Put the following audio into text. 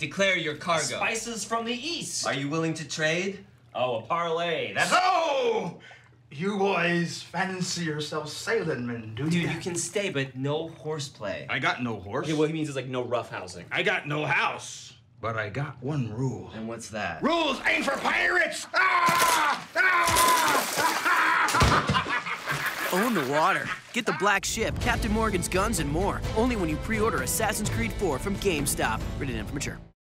Declare your cargo. Spices from the east. Are you willing to trade? Oh, a parlay. That's So, you boys fancy yourselves sailing men, do you? Dude, you can stay, but no horseplay. I got no horse. okay, what he means is like no rough housing. I got no house. But I got one rule. And what's that? Rules ain't for pirates! Ah! Ah! Own the water. Get the Black Ship, Captain Morgan's guns, and more. Only when you pre-order Assassin's Creed 4 from GameStop. Rated M for mature.